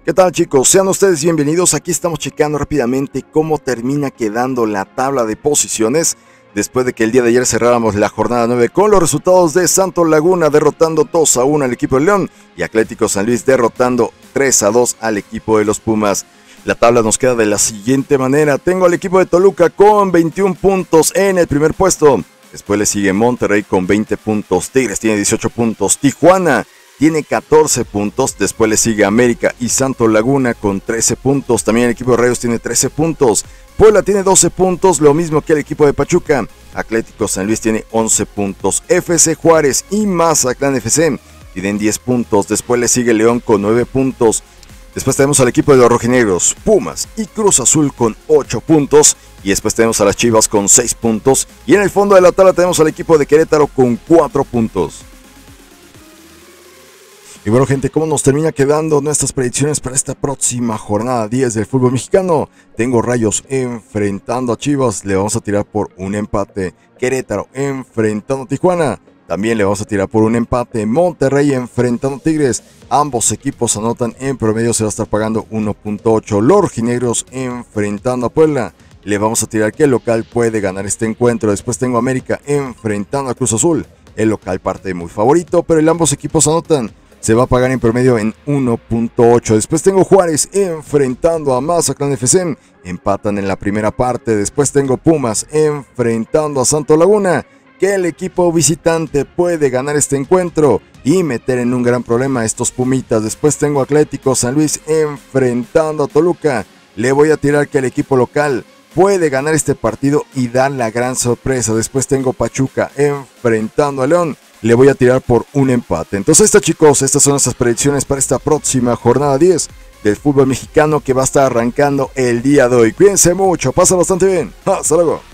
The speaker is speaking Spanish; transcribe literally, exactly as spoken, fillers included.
¿Qué tal, chicos? Sean ustedes bienvenidos. Aquí estamos checando rápidamente cómo termina quedando la tabla de posiciones después de que el día de ayer cerráramos la jornada nueve con los resultados de Santos Laguna derrotando dos a uno al equipo de León y Atlético San Luis derrotando tres a dos al equipo de los Pumas. La tabla nos queda de la siguiente manera. Tengo al equipo de Toluca con veintiún puntos en el primer puesto. Después le sigue Monterrey con veinte puntos. Tigres tiene dieciocho puntos. Tijuana tiene catorce puntos. Después le sigue América y Santos Laguna con trece puntos. También el equipo de Rayos tiene trece puntos. Puebla tiene doce puntos, lo mismo que el equipo de Pachuca. Atlético San Luis tiene once puntos. F C Juárez y Mazatlán F C tienen diez puntos. Después le sigue León con nueve puntos. Después tenemos al equipo de los rojinegros, Pumas y Cruz Azul con ocho puntos. Y después tenemos a las Chivas con seis puntos. Y en el fondo de la tabla tenemos al equipo de Querétaro con cuatro puntos. Y bueno, gente, ¿cómo nos termina quedando nuestras predicciones para esta próxima jornada diez del fútbol mexicano? Tengo Rayos enfrentando a Chivas, le vamos a tirar por un empate. Querétaro enfrentando a Tijuana, también le vamos a tirar por un empate. Monterrey enfrentando a Tigres, ambos equipos anotan, en promedio se va a estar pagando uno punto ocho. Los rojinegros enfrentando a Puebla, le vamos a tirar que el local puede ganar este encuentro. Después tengo América enfrentando a Cruz Azul, el local parte muy favorito, pero el ambos equipos anotan, se va a pagar en promedio en uno punto ocho. Después tengo Juárez enfrentando a Mazatlán F C, empatan en la primera parte. Después tengo Pumas enfrentando a Santos Laguna, que el equipo visitante puede ganar este encuentro y meter en un gran problema a estos Pumitas. Después tengo Atlético San Luis enfrentando a Toluca, le voy a tirar que el equipo local puede ganar este partido y dar la gran sorpresa. Después tengo Pachuca enfrentando a León, le voy a tirar por un empate. Entonces, está, chicos, estas son nuestras predicciones para esta próxima jornada diez del fútbol mexicano que va a estar arrancando el día de hoy. Cuídense mucho, pasa bastante bien. Hasta luego.